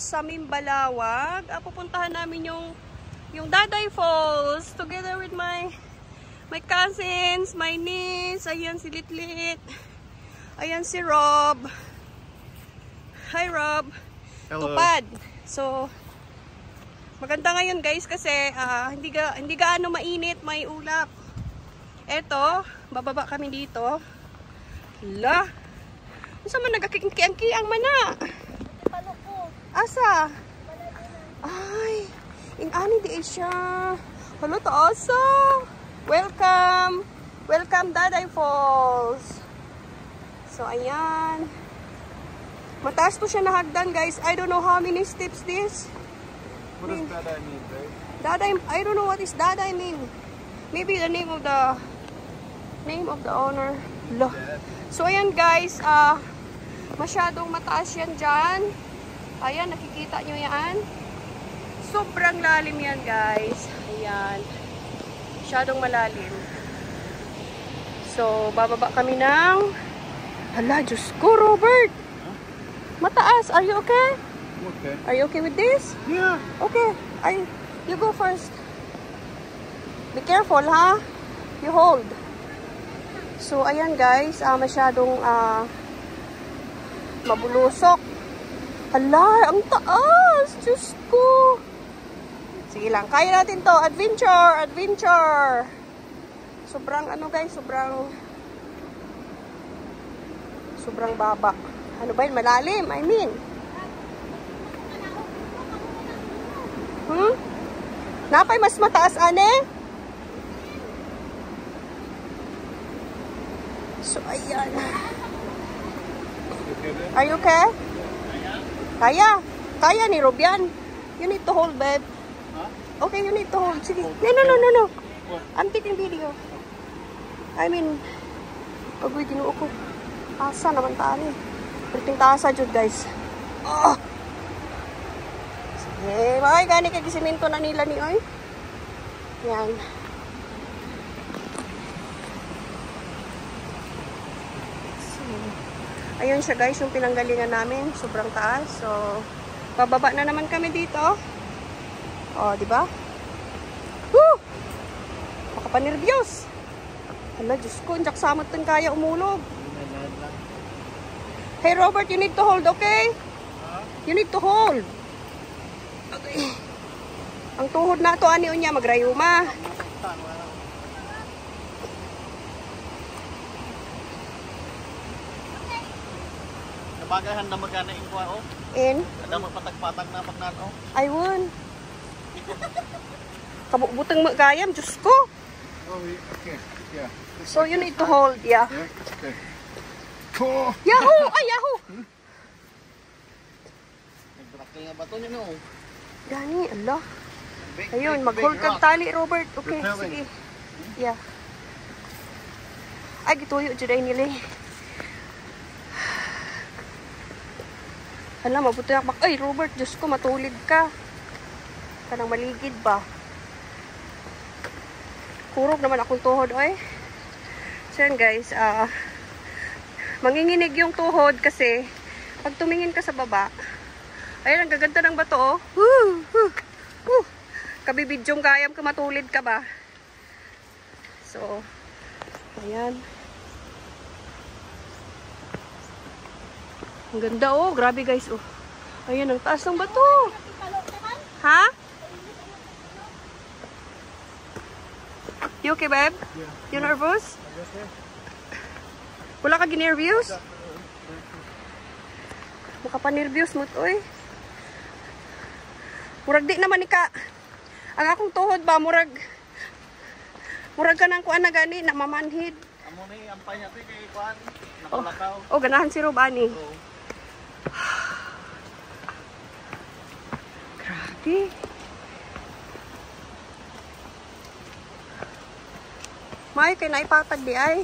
sa Mimbalawag. Pupuntahan namin yung Daday Falls together with my cousins, my niece. Ayan si Litlit. Ayan si Rob. Hi Rob. Hello. Tupad. So maganda ngayon guys kasi hindi gaano mainit, may ulap. Eto, bababa kami dito. Hala. Unsa man nagakikiyang-kiyang mana? Asa? Ay, inani di siya. Hello to also. Welcome. Welcome Daday Falls. So ayan. Mataas to siya na hagdan guys. I don't know how many steps this. What does Daday mean, babe? Daday, I don't know what is Daday mean. Maybe the name of the owner. Loh. So ayan guys, masyadong mataas yan dyan. Ayan, nakikita nyo yan. Sobrang lalim yan guys. Ayan. Masyadong malalim. So, bababa kami ng... Hala, Diyos ko, Robert! Mataas. Are you okay? Okay. Are you okay with this? Yeah. Okay. You go first. Be careful, ha? You hold. So, ayan guys. Masyadong mabulusok. Hala, ang taas! Diyos ko! Sige lang, kaya natin to. Adventure! Adventure! Sobrang ano guys, sobrang baba. Ano ba yun? Malalim, I mean. Napay mas mataas, ane? So, ayan. Are you okay? Kaya. Kaya ni Robian. You need to hold, babe. Huh? Okay, you need to hold. Sige. No. I'm taking video. I mean, pag-uwi ginuo ko. Asa naman tali. Perting taasa jud guys. Oh. Sige. Bakay gani kay gisiminto na nila ni oy. Yan. Ayun siya guys, yung pinanggalingan namin, sobrang taas. So, bababa na naman kami dito. Oh, di ba? Woo! Makapanervyos. Hala, Diyos ko, njak samot din kaya umulog. Hey Robert, you need to hold, okay? You need to hold. Okay. Ang tuhod na to, ani unya, magrayuma. Bagahan na magana ingkwa o? In? Ada magpatag-patag na pagnano? Ayun. Kabukbutang magayam, Diyos ko. Oh, okay. Yeah. So you need to hold, yeah. Yeah, okay. Oh. Yahoo! Ay, yahoo! Nagdrakil nga bato niyo no? Gani, Allah. Ayun, mag-hold kang tali, Robert. Okay, sige. Yeah. Ay, gituyo dyan ay nila. Hala, mabuti ako. Ay, Robert, Diyos ko, matulid ka. Kanang maligid ba? Kurog naman akong tuhod, oy. So yan, guys. Manginginig yung tuhod kasi pag tumingin ka sa baba, ayun, ang gaganda ng bato, oh. Kabibidyong kayam ka, matulid ka ba? So, ayan. Ang ganda oh, grabe guys oh. Ayan, ang taas ng bato. Ha? You okay, babe? Yeah. You nervous? Wala ka ginervyos? Makapanervyos mo to eh. Murag di naman ka. Ang akong tuhod ba, murag ka nang kuan na gani, na mamanhid. Amo ni ampay niya kay kuan, nakalakaw. Oh, ganahan si Rob ani. Grabe. May kay naipatag di ay.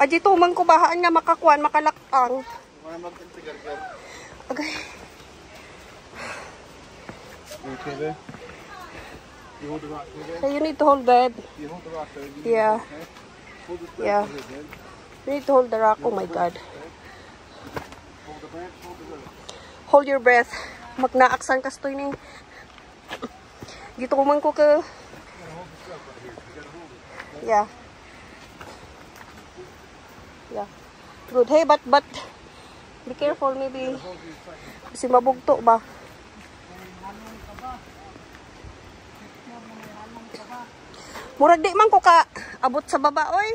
Aji tumang ko bahaan nga makakuan, makalakang. Wala mag-trigger. Agay. Okay, there. You hold the rock there. So you need to hold that. You hold the rock there. Yeah. Okay? Hold the Yeah. You need to hold the rock. Oh my God. Hold the branch, hold the rock. Hold your breath. Magnaaksan kastoy ni. Dito kumang ko ka. Yeah. Yeah. Good. Hey, but be careful maybe. Kasi mabugto ba? Murag di man ko ka abot sa baba, oy.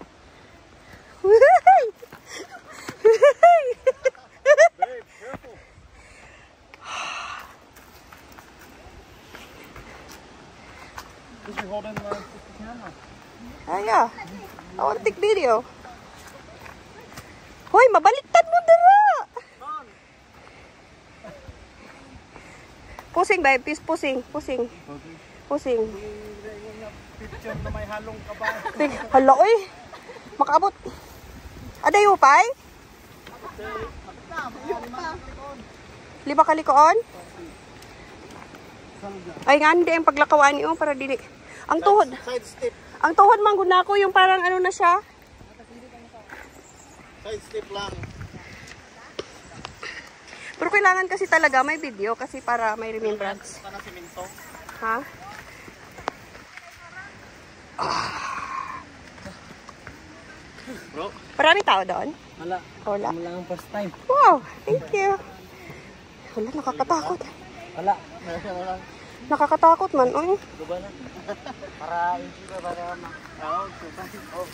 Babe, careful. Just be holding the camera. Ah, yeah. I want to take video. Hoy, mabaliktad mo dira. Pusing, babe. Please, pusing. Pusing. Pusing. Picture na may halong kaba. Hala, oy. Makaabot. Aday mo, pay? Lima kalikoon? Ay nga, hindi yung paglakawaan niyo para dili. Ang tuhod. Side step. Ang tuhod manggod na ako, yung parang ano na siya. Side step lang. Pero kailangan kasi talaga may video kasi para may remembrance. Sana siminto. Ha? Bro. Maraming tao doon? Wala. Wala. Wala ang first time. Wow, thank you. Wala, nakakatakot. Wala. Wala. Nakakatakot man, oy. Duba na. Para hindi ba para ma. Oh, oh.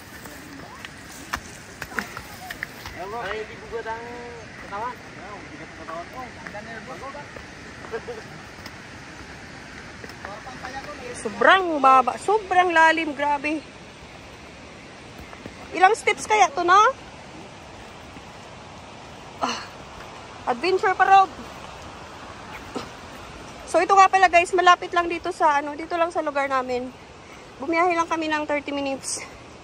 Para hindi bugod ang katawan. Bigat sa katawan ko. Sobrang baba, sobrang lalim, grabe. Ilang steps kaya to, no? Adventure pa road. So ito nga pala guys, malapit lang dito sa ano, dito lang sa lugar namin. Bumiyahe lang kami ng 30 minutes.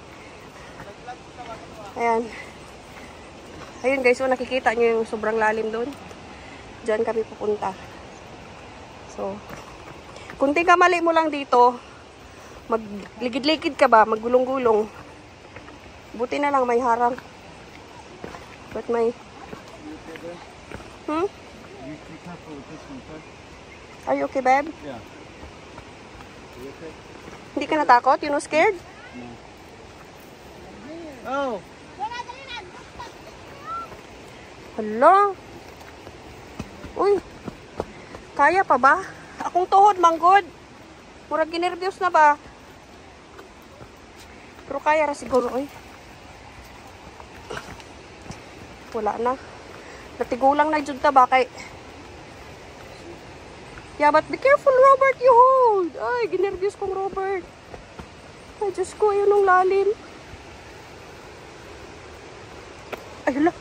Ayan. Ayun guys, so nakikita nyo yung sobrang lalim doon. Diyan kami pupunta. So, kunting kamali mo lang dito, magligid-ligid ka ba, maggulong-gulong. Buti na lang may harang. But may... Hmm? Be careful with this one, sir. Are you okay, babe? Yeah. You okay? Hindi ka natakot? You know, scared? Oh. Hala. Uy. Kaya pa ba? Akong tuhod, manggod. Murag ginervyos na ba? Pero kaya ra siguro, oy. Wala na. Natigulang na dyan ta ba kay... Yeah, but be careful, Robert, you hold. Ay, ginervyos kong Robert. Ay, Diyos ko, yun ang lalim. Ay, hala.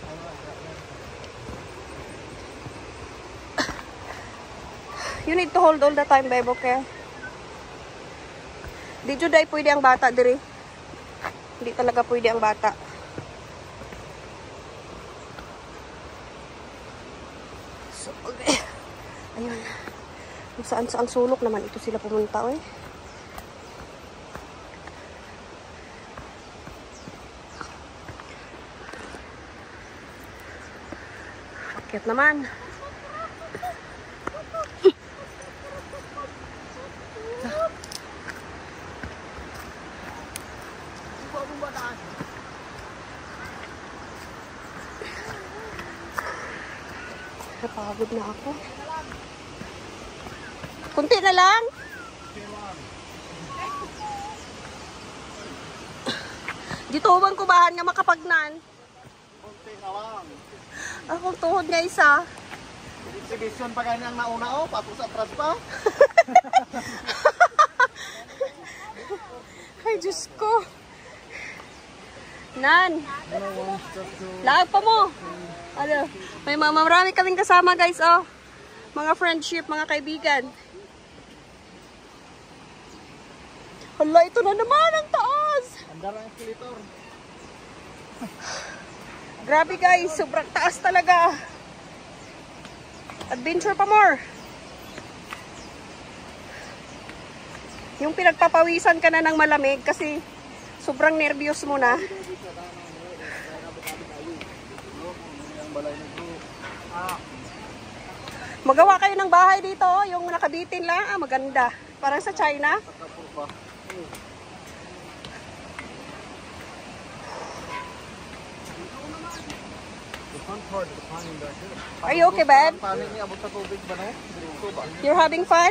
You need to hold all the time, babe, okay? Di juday pwede ang bata, diri. Hindi talaga pwede ang bata. So, okay. Ayun. Kung saan-saan sulok naman ito sila pumunta, eh. Akit naman. Napagod na ako. Kunti na lang. Dito bang kubahan nga makapagnan? Kunti na lang. Akong tuhod nga isa. Exhibition pa kanyang nauna, oh. Patos atras pa. Ay, Diyos ko. Nan. Laag pa mo. Ano? May marami kaming kasama, guys, oh. Mga friendship, mga kaibigan. Hala, ito na naman ang taas. Andar ang escalator. Grabe guys, sobrang taas talaga. Adventure pa more. Yung pinagpapawisan ka na ng malamig kasi sobrang nervyos mo na. Magawa kayo ng bahay dito, yung nakabitin lang, maganda. Parang sa China. Are you okay, babe? You're having fun?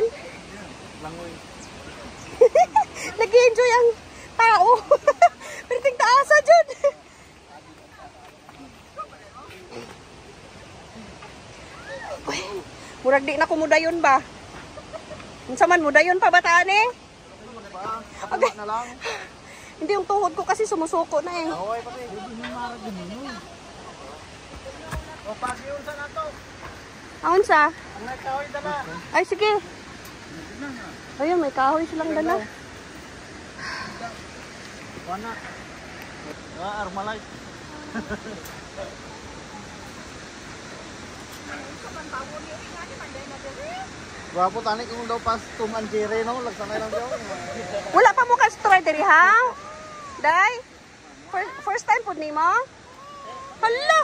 Nag-enjoy ang tao. Pero ting taasa dyan. Murag di na kumudayon ba? Unsa man mudayon pa bataan eh? Okay. Hindi yung tuhod ko kasi sumusuko na eh. Aon sa? Ay sige. Ayun, may kahoy silang dala. Wana. Armalite. Wapo tani kung daw pas tuman jere no, lagsanay lang daw. Wala pa mo ka store diri ha? Day? First time pud nimo? Hala.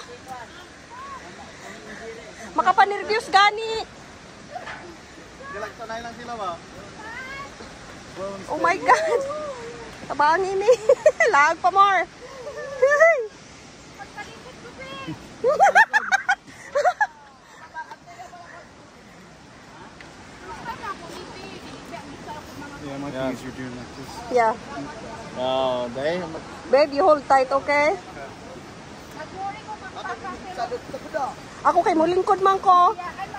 Makapanirvyos gani. Lagsanay lang sila ba? Oh my god. Tabang ini. Lag pa more. Yeah, my thing is you're doing like this. Yeah. Oh, they. Babe, you hold tight, okay? Ako kay mo lingkod man ko.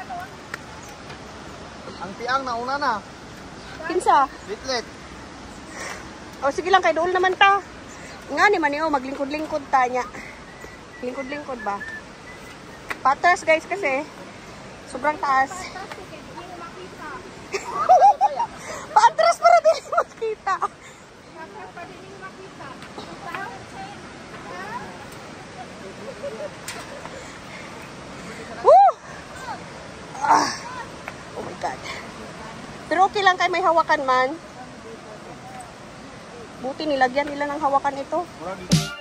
Ang tiang nauna na. Kinsa? Litlet. O sige lang, kay dool naman ta. Nga ni man yo, maglingkod-lingkod ta nya. Lingkod-lingkod ba? Patras guys kasi sobrang taas. Patras para din makita. Woo! Oh my god. Pero okay lang kay may hawakan man. Buti nilagyan nila ng hawakan ito.